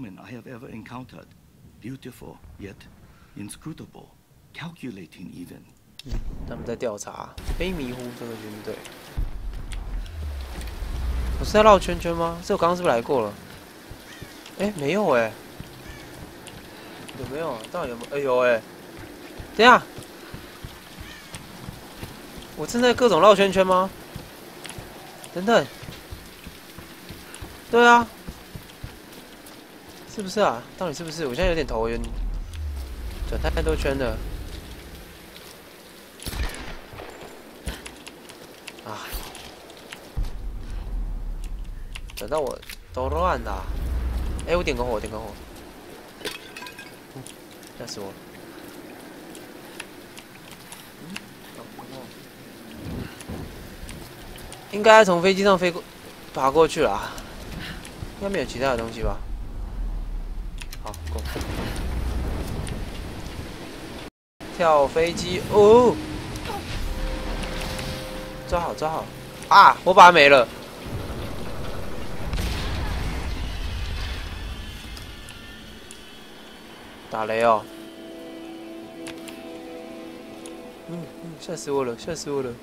woman I have ever encountered. Beautiful, yet inscrutable, calculating even. 他们在调查黑迷糊这个军队。我是在绕圈圈吗？这我刚刚是不是来过了？哎，没有哎，有没有？到底有没有？哎有哎，等一下，我正在各种绕圈圈吗？等等，对啊，是不是啊？到底是不是？我现在有点头晕，转太多圈了。 啊！等到我都乱了。哎，我点个火，点个火。吓死我！应该从飞机上爬过去啦。应该没有其他的东西吧？好，Go。跳飞机哦！ 抓好，抓好！啊，我把它没了。打雷哦！吓死我了，吓死我了！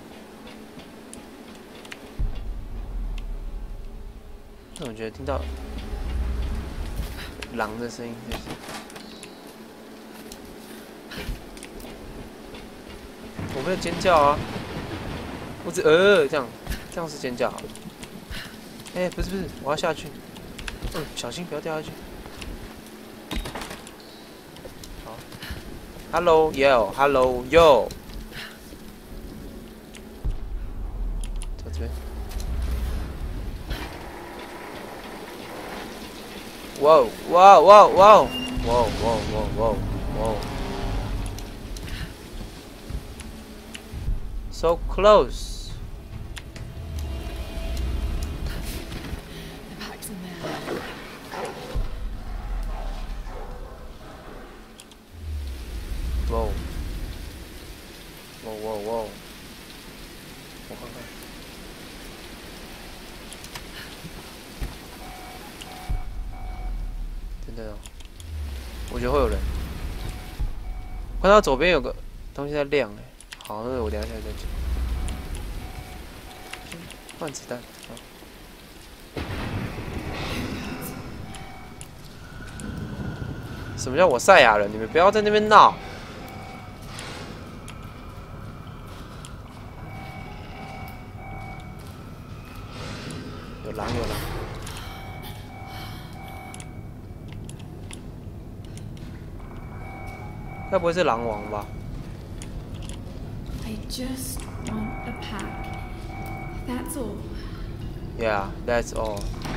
但我觉得听到狼的声音，就是。我没有尖叫啊！ 我只这样是尖叫。哎，不是，我要下去。小心不要掉下去。好 ，Hello yo，Hello yo。在这边。哇哇哇哇哇哇哇哇哇 ！So close. Wow. Wow, wow, wow. 我看看。真的哦，我觉得会有人。看到左边有个东西在亮哎，好，那我等一下再讲。换子弹。好。什么叫我赛亚人？你们不要在那边闹！有狼，有狼！该不会是狼王吧 I just want a pack. That's all. ？Yeah, that's all.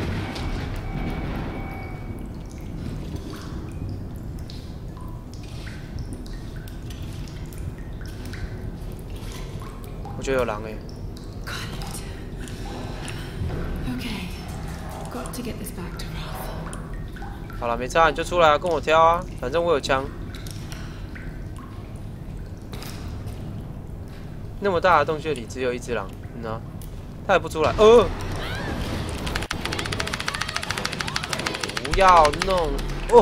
我觉得有狼哎。 Okay, got to get this back to Ralph. 好了，没差，你就出来啊，跟我挑啊，反正我有枪。那么大的洞穴里只有一只狼，他也不出来。不要弄哦。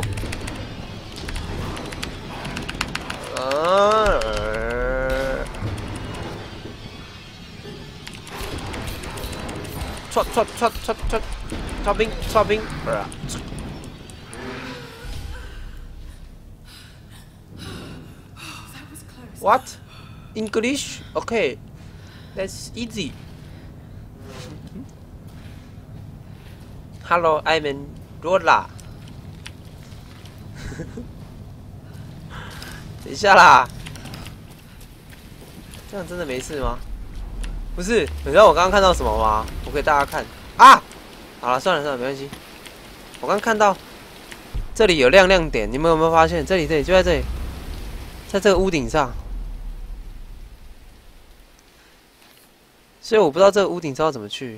刷冰！What? English? Okay, that's easy. Hello, I'm Lola. 等一下啦，这样真的没事吗？不是，你知道我刚刚看到什么吗？我给大家看啊！好了，算了，没关系。我刚看到这里有亮点，你们有没有发现？这里就在这里，在这个屋顶上。所以我不知道这个屋顶要怎么去。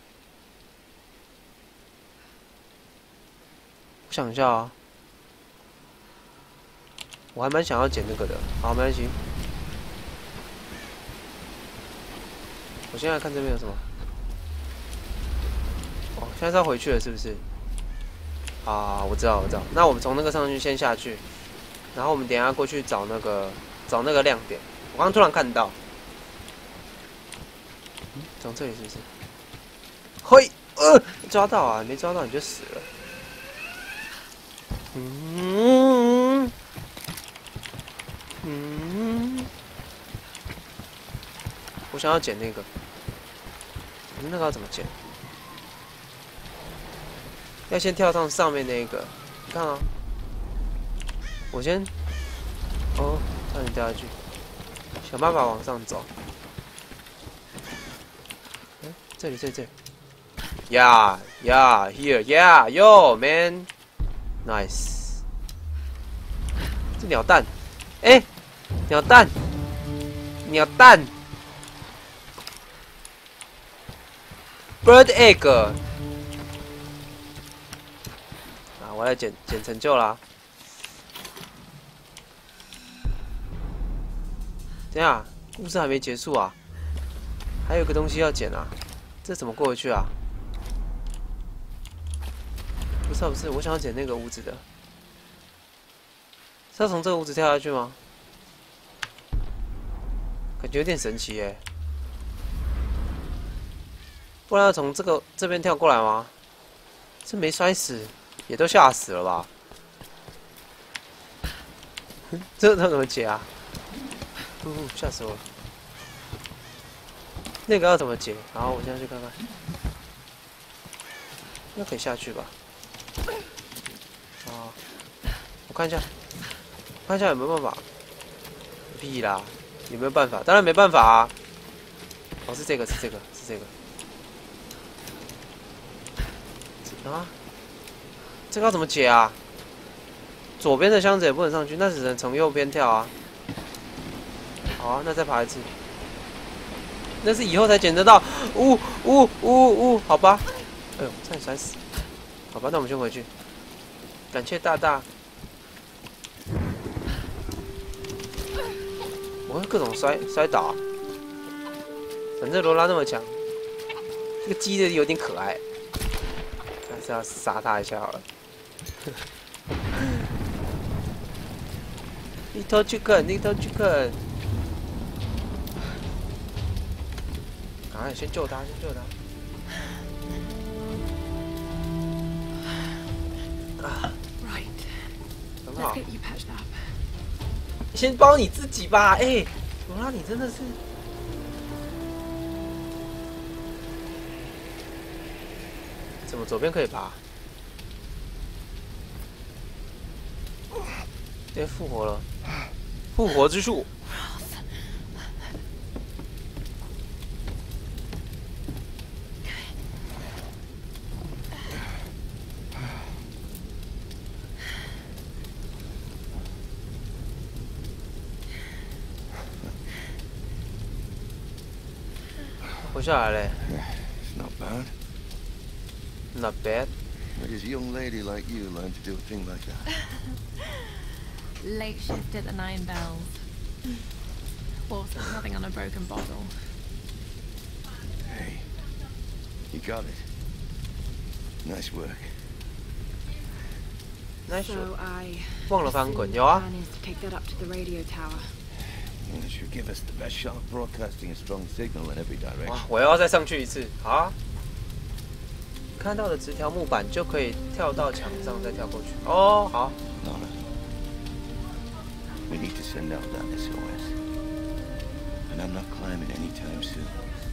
我想一下啊，我还蛮想要捡这个的。好，没关系。我现在看这边有什么？哦，现在是要回去了，是不是？ 啊，我知道。那我们从那个上去先下去，然后我们等一下过去找那个亮点。我刚刚突然看到，从这里是不是？嘿，抓到啊！没抓到你就死了。我想要捡那个，可是那个要怎么捡？要先跳上面那个，你看啊，我先，差点掉下去，想办法往上走。这里，Yeah, here, yeah, yo, man, nice。这鸟蛋，鸟蛋，bird egg。我来捡成就啦！等一下，故事还没结束啊，还有个东西要捡啊，这怎么过去啊？不是，我想要捡那个屋子的，是要从这个屋子跳下去吗？感觉有点神奇耶，不然要从这边跳过来吗？这没摔死。也都吓死了吧？这怎么解啊？吓死我了！那个要怎么解？然后我现在去看看，应该可以下去吧？啊，我看一下有没有办法。屁啦，有没有办法？当然没办法啊！哦，是这个。啊？这个要怎么解啊？左边的箱子也不能上去，那只能从右边跳啊。好啊，那再爬一次。那是以后才捡得到。好吧。哎呦，差点摔死。好吧，那我们先回去。感谢大大。我会各种摔倒啊。反正罗拉那么强，这个鸡的有点可爱，还是要杀他一下好了。Little chicken， 赶快先救他。 Right. 很 Let's 好， get you patched up. 先帮你自己吧。罗拉，你真的是。怎么左边可以爬？复活了，复活之术。活下来嘞。 It's not bad. Not bad. Where does a young lady like you learn to do a thing like that? Late shift at the 9 Bells. Also, nothing on a broken bottle. Hey, you got it. Nice work. Nice So work. I 忘了翻滚， assume 有啊。 the plan is to take that up to the radio tower. It should give us the best shot of broadcasting a strong signal in every 哇 direction. 我要再上去一次，好啊。看到的直条木板就可以跳到墙上，再跳过去。哦，好。 Nora, we need to send out that SOS. And I'm not climbing anytime soon.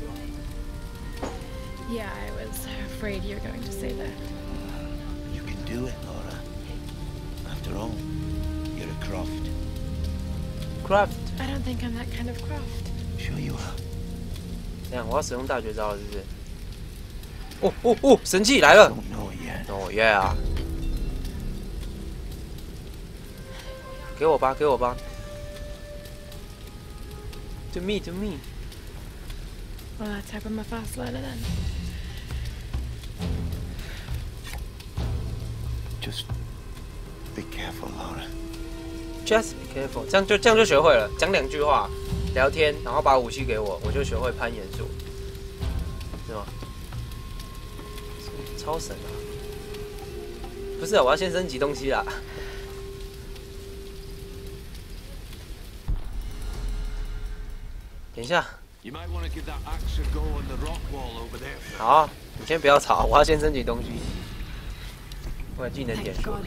Yeah, I was afraid you were going to say that. You can do it, Nora. After all, you're a Croft. Craft， I don't think I'm that kind of craft. Sure you are. 这样我要使用大绝招了，是不是？神器来了！ Don't know it yet. 哦耶啊！给我吧。To me. Well, let's hope I'm a fast learner then. Just be careful, Laura. Just be careful， 这样就学会了。讲2句话，聊天，然后把武器给我，我就学会攀岩术，是吗？超神啊！ 不是、啊，我要先升级东西啦。等一下。好，你先不要吵，我要先升级东西。我的技能点数。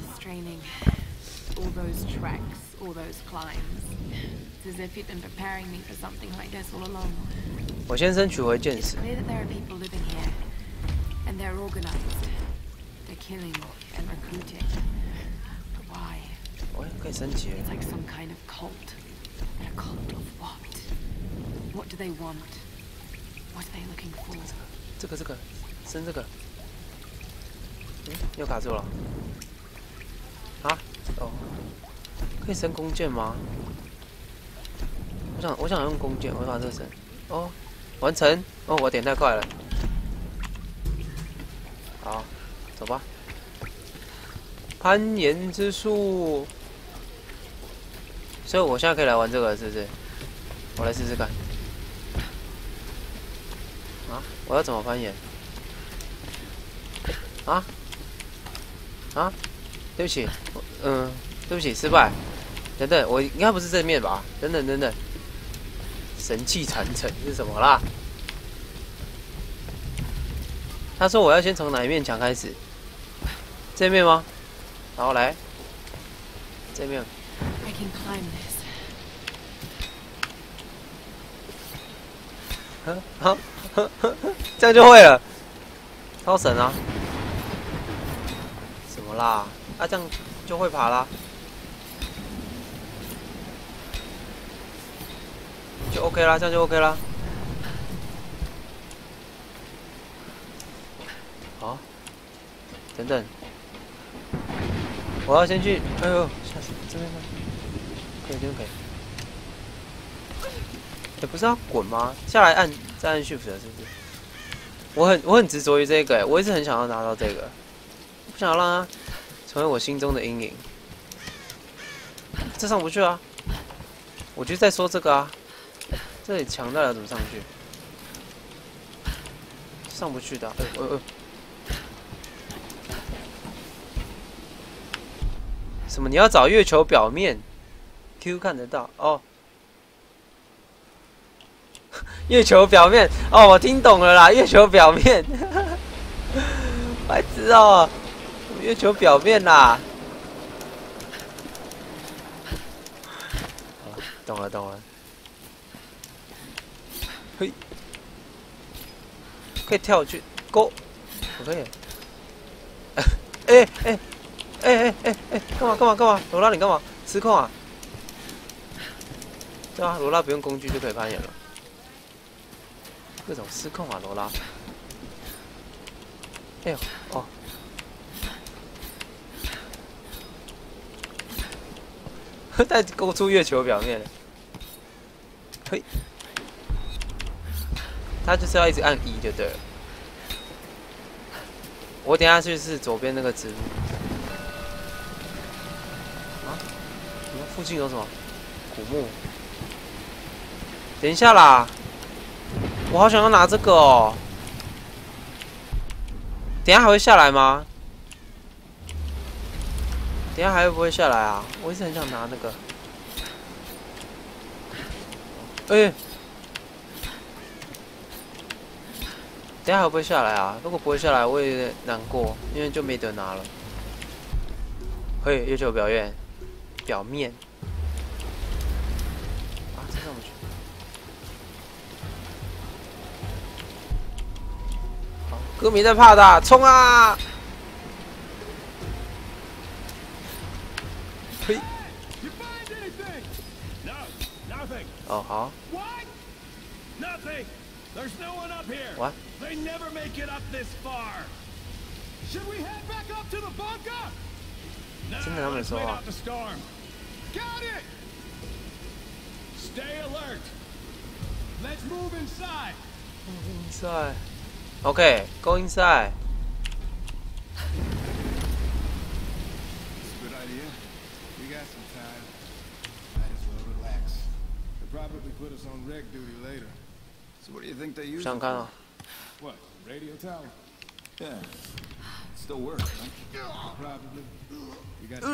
All those treks, all those climbs. It's as if you'd been preparing me for something like this all along. 我先生取回剑矢。 It's clear that there are people living here, and they're organized. They're killing and recruiting. But why? 我可以升级了。 It's like some kind of cult. But a cult of what? What do they want? What are they looking for? 这个，升这个。又卡住了。啊？哦，可以升弓箭吗？我想用弓箭，我把这个升。哦，完成。哦，我点太快了。好，走吧。攀岩之术。所以我现在可以来玩这个，是不是？我来试试看。啊，我要怎么攀岩？啊？对不起，对不起，失败。等等，我应该不是正面吧？等等，神器传承是什么啦？他说我要先从哪一面墙开始？这面吗？然后来这面。 I can climb this. 这样就会了，超神啊！什么啦？啊，这样就会爬啦，就 OK 啦，这样就 OK 啦。好，等等，我要先去。哎呦，吓死！这边吗？可以，这边可以。不是要滚吗？下来再按 Shift 的，是不是？我很执着于这个，我一直很想要拿到这个，不想要让它成为我心中的阴影。这上不去啊！我就在说这个啊，这里墙到底要怎么上去？上不去的、啊。什么？你要找月球表面 ？Q 看得到哦。月球表面哦，我听懂了啦，月球表面，白痴哦，月球表面啦，懂了，嘿，可以跳去勾，我可以，干嘛？罗拉你干嘛？失控啊？对啊，罗拉不用工具就可以攀岩了。各种失控啊，罗拉！哎呦，哦，再勾出月球表面了。嘿，他就是要一直按E就对了。我等下去是左边那个植物。啊？什么？附近有什么？古墓？等一下啦！我好想要拿这个哦！等一下还会下来吗？等一下还会不会下来啊？我一直很想拿那个。等一下还会不会下来啊？如果不会下来，我也有点难过，因为就没得拿了。嘿，月球表面。啊，这上不去。歌迷在怕的，冲啊！嘿。哦，好。What? They never make it up this far. Should we head back up to the bunker? 真的他们说啊。 Got it. Stay alert. Let's move inside. Inside. Okay, go inside. That's a good idea. We got some time. Might as well relax. They'll probably put us on reg duty later. So what do you think they use? 想看啊。 What? Radio tower? Yeah. Still works, huh? Probably. You got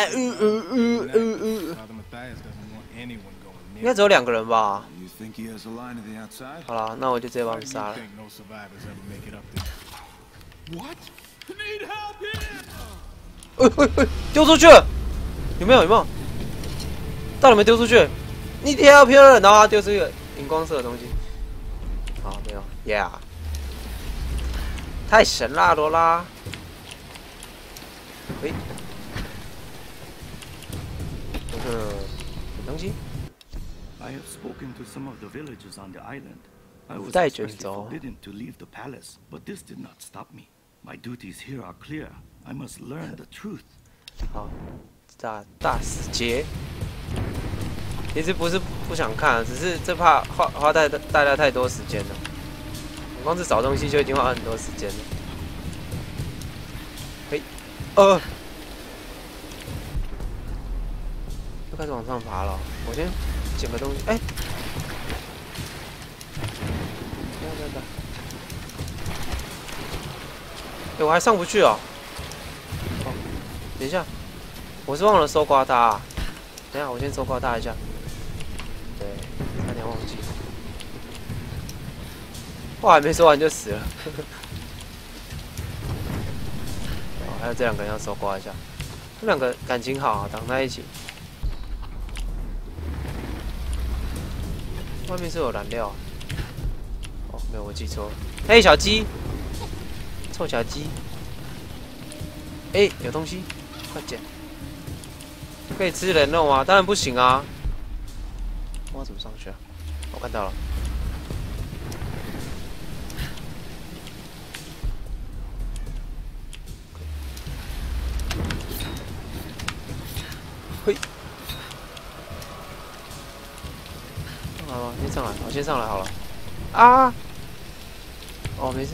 Father Matthias doesn't want anyone going 应该 near. 只有2个人吧？ You think he has a line to the outside? 好了，那我就直接把他 Why 们 do 杀 you 了。 think no survivors ever make it up there? What? Need help here! 丢出去了！有没有？有没有？到底没丢出去？你跳偏了，然后他丢出一个荧光色的东西。好，没有 ，Yeah， 太神啦，罗拉！喂，东西。 I have spoken to some of the villagers on the island. I was 不带卷 expressly 轴。 forbidden to leave the palace, but this did not stop me. My duties here are clear. I must learn the truth. 好，大死劫。其实不是不想看，只是这怕花大家太多时间了。我光是找东西就已经花很多时间了。嘿，又开始往上爬了。我先捡个东西，哎，等，哎，我还上不去哦。哦，等一下，我是忘了搜刮它啊。等一下，我先搜刮它一下。对，差点忘记。话还没说完就死了。哦，还有这2个人要搜刮一下。这2个感情好，挡在一起。外面是有燃料。哦，没有，我记错了。嘿，小鸡，臭小鸡。哎，有东西，快捡！可以吃人肉吗？当然不行啊！我要怎么上去啊？我看到了。嘿，上来吗？先上来，我先上来好了。啊！哦，没事，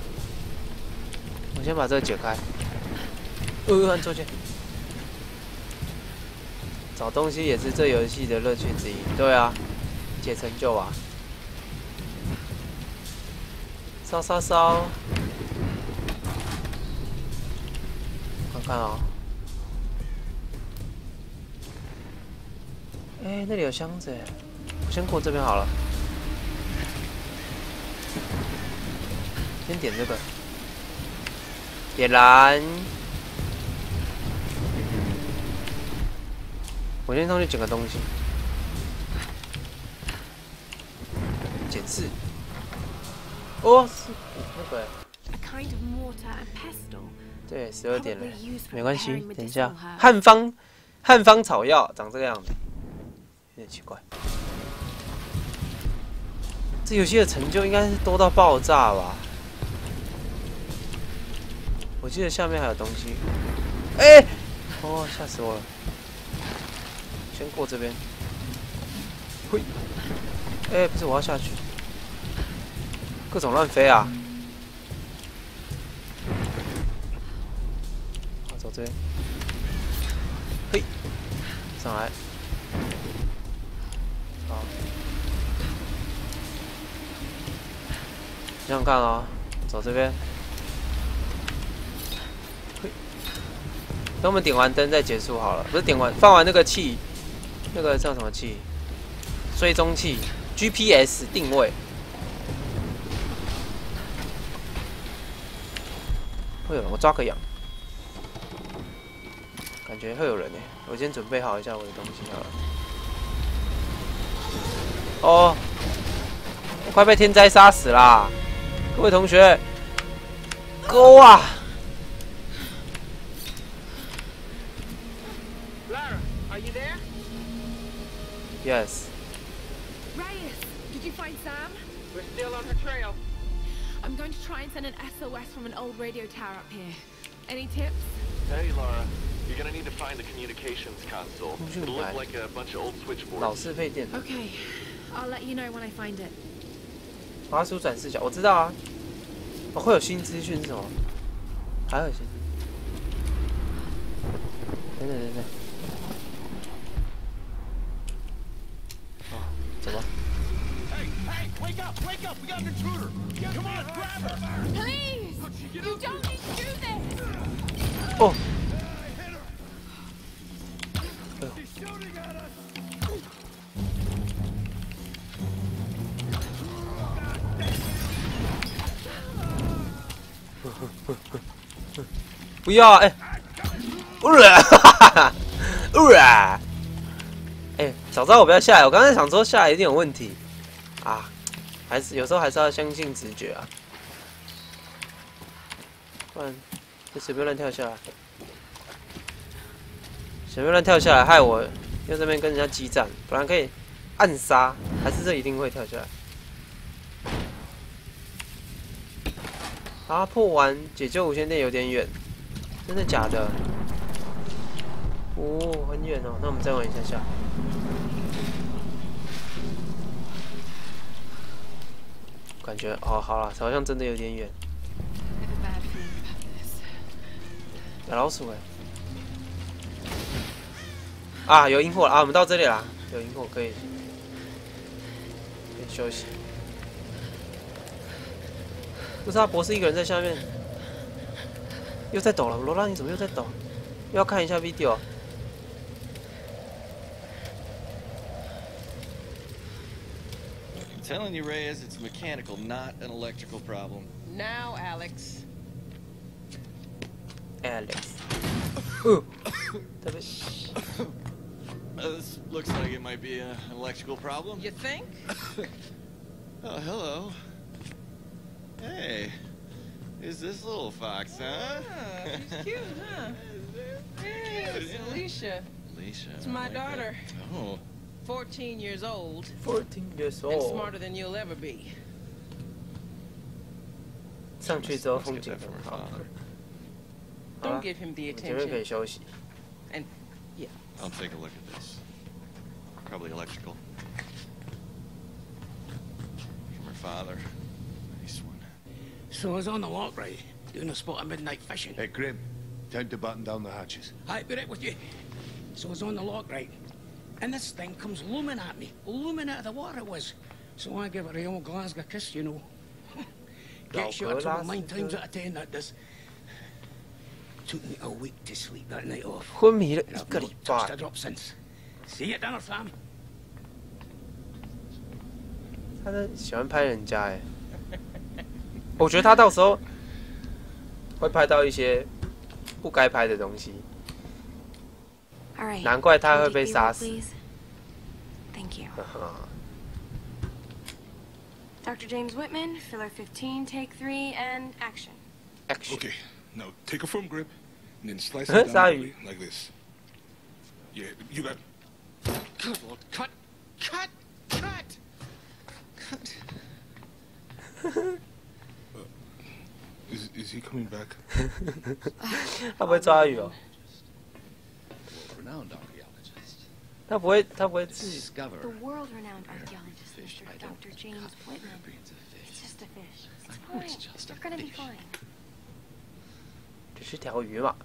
我先把这个解开。按错键。找东西也是这游戏的乐趣之一。对啊，解成就啊。烧！看看啊。哎，那里有箱子，我先过这边好了。先点这个，点燃。我先上去捡个东西，捡4。哦，是那个。对，12点了，没关系，等一下。汉方草药长这个样子，有点奇怪。这游戏的成就应该是多到爆炸吧？我记得下面还有东西。哎，哦，吓死我了！先过这边。嘿，哎，不是，我要下去。各种乱飞啊！好，走这边。嘿，上来。好，想想看啊，走这边。嘿，等我们点完灯再结束好了，不是点完放完那个气，那个叫什么气？追踪器 ，GPS 定位。会有人，我抓个羊。感觉会有人哎，我先准备好一下我的东西好了。哦，我快被天灾杀死啦！各位同学，勾啊 Lara, are you there? ！Yes。 Reyes, did you find Sam? We're still on her trail. I'm going to try and send an SOS from an old radio tower up here. Any tips? Hey, Lara. You're gonna need to find the communications console. It'll look like a bunch of old 老 switchboards. 式配电。 Okay, I'll let you know when I find it. 滑鼠转视角，我知道啊。哦，会有新资讯是什么？还有新资讯。等。哦，怎么？ Hey, wake up! We got an intruder! Come on, grab her! Please! You don't need to do this! 哦。不要哎！哎，早知道我不要下来，我刚才想说下来一定有问题啊，还是有时候还是要相信直觉啊，不然就随便乱跳下来，随便乱跳下来，害我又这边跟人家激战，本来可以暗杀，还是这一定会跳下来。啊，破完解救无线电有点远，真的假的？哦，很远哦，那我们再玩一下下。感觉哦，好了，好像真的有点远。有老鼠哎！啊，有萤火了啊！我们到这里啦，有萤火可以休息。不是啊，博士一个人在下面，又在抖了。罗拉，你怎么又在抖？又要看一下 video。 I'm telling you, Reyes, it's mechanical, not an electrical problem. Now, Alex. Alex. This looks like it might be an electrical problem. You think? Oh, hello. Hey, who's this little fox, huh? Oh, she's cute, huh? Yeah, it's Alicia. Alicia. It's my like daughter. that. Oh. 14 years old. 14 years And old. smarter than you'll ever be. 上去之后风景很好。 Don't give him the 前面可以 attention. 休息。 And, yeah. I'll take a look at this. Probably electrical. From her father. Nice one. So I was on the lock, right? Doing a spot of midnight fishing. Hey, Grim. Time to button down the hatches. I'd be right with you. So I was on the lock, right? And this thing comes looming at me. Looming out of the water it was. So I give it a old Glasgow kiss, you know. Gets you out of my mind times out of 10, that does. Took me a week to sleep that night off. 昏迷了 And 一 I've 个 not 礼 touched 拜 a。drop since. See you at dinner, fam. 他的喜欢拍人家哎，我觉得他到时候会拍到一些不该拍的东西， All right. 难怪他会 Can you 被 take me 杀 roll, 死。 please? Thank you. Dr. James Whitman, filler 15, take 3, and action. Action。 Okay, now take a firm grip and then slice Huh? it down Sorry. evenly, like this. Yeah, you got. Good Lord, cut! Cut! Cut! Is he coming back? 他不会抓鱼哦， World-renowned archaeologist. 他不会自己 Discover The world-renowned archaeologist, fish Mr. I don't Dr. James Whitman. billions of It's fish. just a fish. It's I know it's fine. just a You're gonna be fish. fine. 只是条鱼嘛。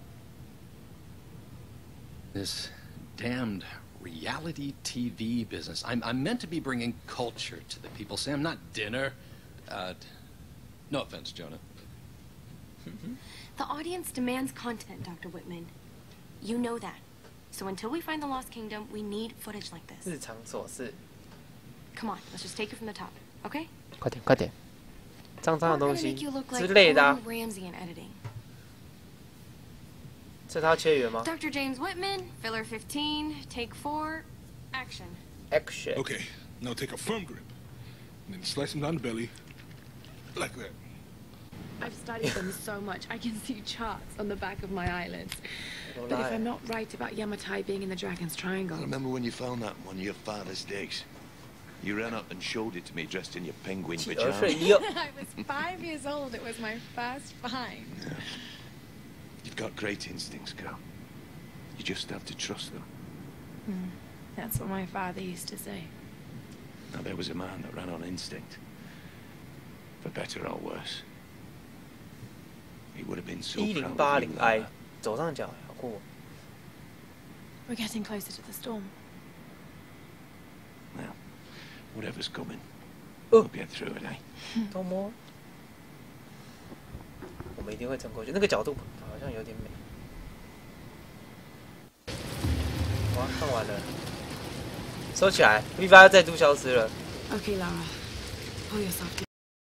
This damned reality TV business. I'm meant to be bringing culture to the people, Sam, not dinner. No offense, Jonah. The audience demands content, Dr. Whitman. You know that. So until we find the Lost Kingdom, we need footage like this. 日常琐事， Come on, let's just take it from the top, okay? 快点快点，脏脏 We're 的东 gonna 西 make you look 之 like 类的啊 Gordon，Ramsay in editing. 这他切圆吗 Dr. James Whitman, filler 15, take 4, action. ？Action。 Okay, now take a firm grip and then slice him down the belly, like that. I've studied them so much, I can see charts on the back of my eyelids. But if I'm not right about Yamatai being in the Dragon's Triangle... I remember when you found that on one of your father's digs. You ran up and showed it to me dressed in your penguin 企鹅 pajamas. 睡衣哦， I was 5 years old. It was my first find. You've got great instincts, girl. You just have to trust them. That's what my father used to say. Now, there was a man that ran on instinct. For better or worse. He would have been so 1080 proud of you. I 左上角好酷哦。 We're getting closer to the storm. Well, whatever's coming, Oh. we'll get through it, eh? 偷摸，我们一定会撑过去。那个角度好像有点美。 好，看完了，收起来。V8要再度消失了。 Okay, Lara. Pull yourself together.